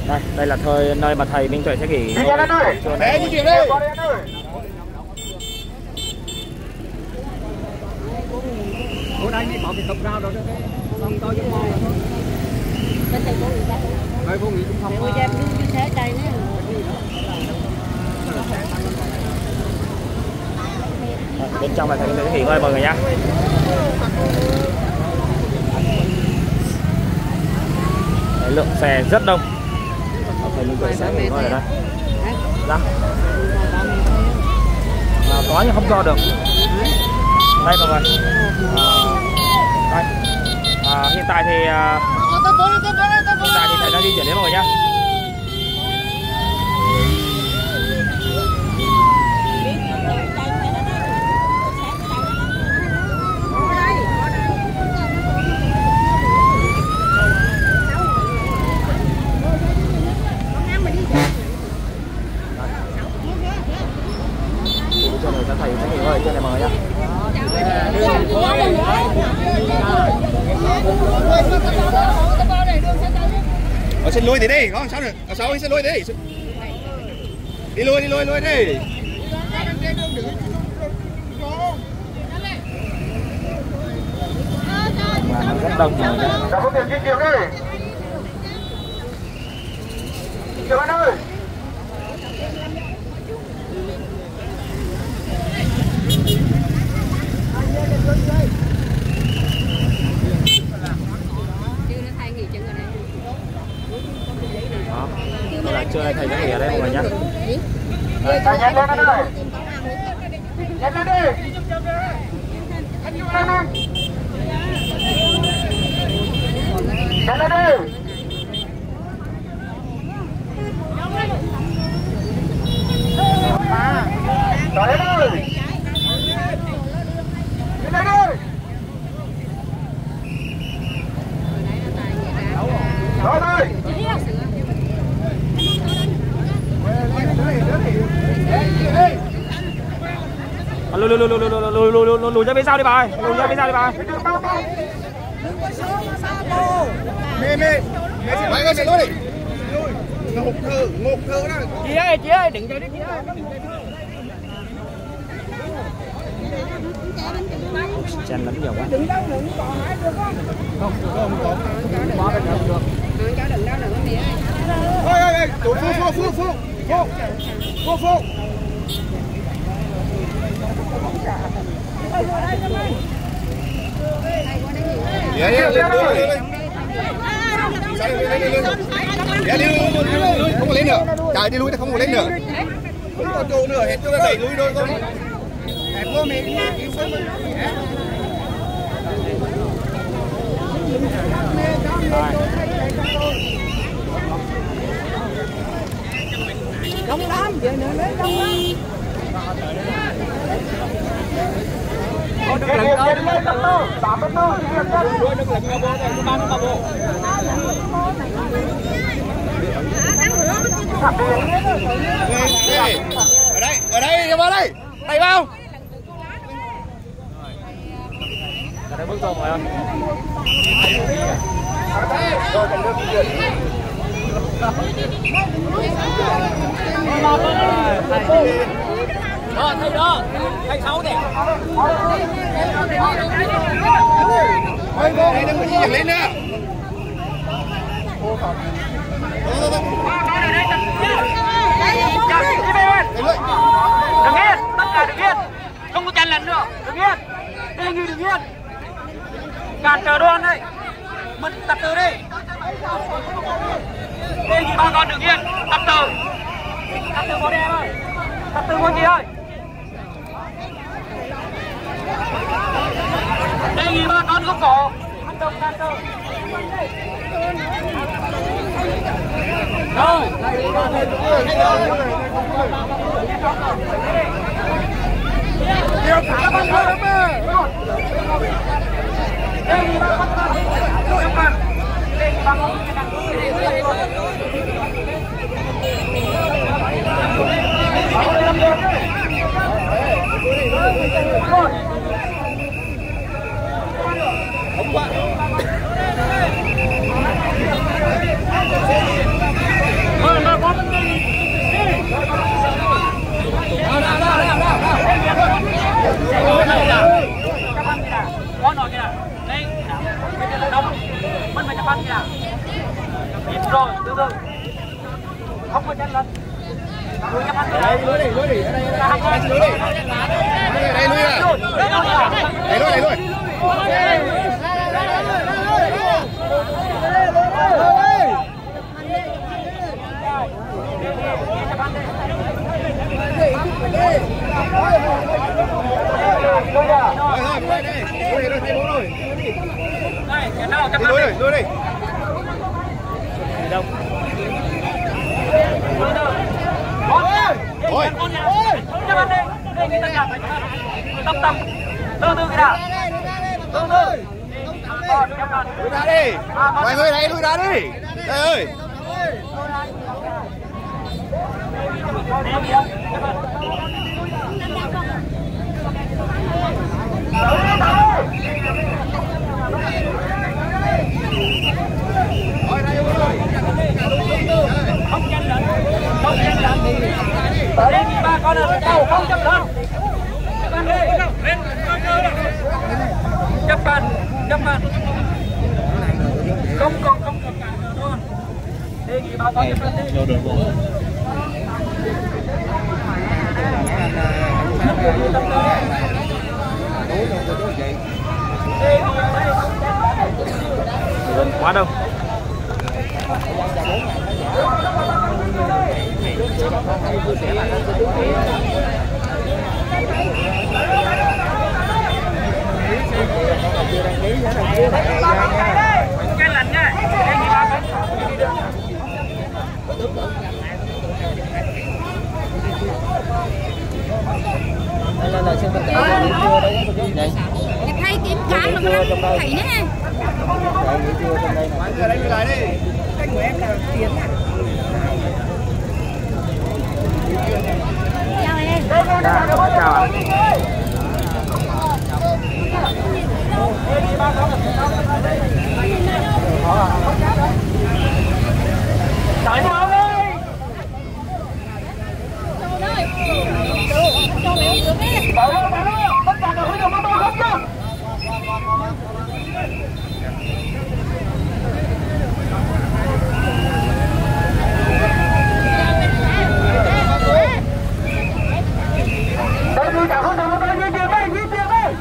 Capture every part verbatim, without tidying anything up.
Đây, đây là thời nơi mà thầy Minh Tuệ sẽ nghỉ. Để di chuyển đi. Cô đây đi bỏ cái cục rau đó đó. Xong tôi với mong. Mấy cô nghĩ cũng không. Cô em đứng như thế đây nữa. Bên trong là thầy Minh Tuệ sẽ nghỉ ngơi mọi người nhá. Đấy, lượng xe rất đông. Thầy Minh Tuệ sẽ nghỉ ngơi ở đây. Dạ. À, có nhưng không cho được. Đây mọi người. À, đây. À, hiện tại thì à, hiện tại thì thầy đang di chuyển đến mọi người nhá. Thầy sẽ nghỉ ngơi trên này mọi người nhá. Ở xin lui thì đi, có sao được? Ở sau xin lui đi. Đi lui đi lui lui đi. Và rất đông mọi người nhá. Đã có tiền chiều đi. Chiều anh ơi. Đó là trưa nay thầy sẽ nghỉ ở đây mọi người nhé. Nhanh lên anh ơi. Nhanh lên đi. Nhanh lên đi. Rồi lên ơi. Lên lên đi. Rồi thôi. Lùi lùi lùi lùi lùi lùi lùi lùi lùi ra phía sau đi bà ơi, lùi ra phía sau đi bà ơi. Mê mê. Mày ơi xin lỗi đi. Ngục thử, ngục thử đó. Chị ơi, chị ơi, đừng cho đi chị ơi. Chen lấn nhiều quá. Đừng đâu đừng còn hái được không? Không, không, không. Bỏ bên được được. Đừng cho đừng đâu nữa đi. Ôi ôi ôi, phu phu phu phu. Phu. Phu phu. Dạ dạ lên lên lên. Sao lên lên lên. Dạ đi lui lui lui không có lên nữa. Trời đi lui nó không có lên nữa. Không có chỗ nữa, hết chỗ là đẩy lui thôi con. Hẹp vô mình. Đông lắm, giờ nữa đến đông lắm. Có được lần đó. Tạm bắt nó. Đôi được lần ngao bố này, ba nó ngao bố. Ở đây, ở đây, đi vào đây. Thầy vào. Ở đây bước vô mọi người. Đó, thầy đó. Thầy sáu này. Đây đừng có gì lên nữa. Đừng yên, tất cả đừng yên. Không có chen lấn nữa, đừng yên. Đề nghị đừng yên. Cản trở đoàn đây. Mình tập từ đi. Đề nghị bà con đừng yên, tập từ. Tập từ cô đen ơi. Tập từ cô chị ơi. Đề nghị bà con không có hành động cản trở. Rồi. Điều cả ban thôi lắm ơi. Đề nghị bà con không cần. Đề nghị bà con Không qua. Rồi, từ từ. Không có chân lên. Đây, lùi đi, lùi đi. Ở đây, ở đây, lùi đi. Đây, lùi à. Đây, lùi, đây, lùi. Thôi thôi, đây đây. Lùi đi, thay bố rồi. Đây, cái nào chấp Lùi đi, lùi đi. Đi đâu? Ôi. Chấp anh đi. Đây người ta nhặt. Tâm tâm. Từ từ cái nào. Từ từ. Lùi ra đi. Mọi người này lùi ra đi. Đây ơi. Không nhanh lên. Không nhanh lên. Tới đây thì ba con là đầu không chấp lên. Chấp bàn, chấp bàn. Không còn không còn cả nữa. Đề nghị ba con chấp lên đi. Gần quá đâu. Cái lạnh nha. Đề nghị ba con. Đây là lời xin tất cả nghỉ trưa đây có gì đây? Thay kiếm cá mà nó thấy nè. Đây nghỉ trưa trong đây này. Giờ đây lùi lại đi. Cái của em là tiền à? Chào em. Dạ, chào ạ. Đợi nhau đi. Cho mẹ uống nước đi. Bảo ơi, bảo ơi, tất cả đều huy động với tôi không chứ? Đây đi cả không đồng tôi đi tiền đây, đi tiền đây.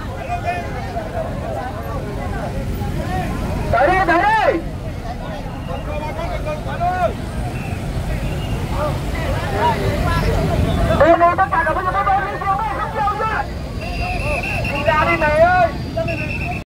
Tới đi, tới đi. Đây đi tất cả đều huy động với tôi đi tiền đây, không chịu chứ. Đi ra đi mẹ ơi.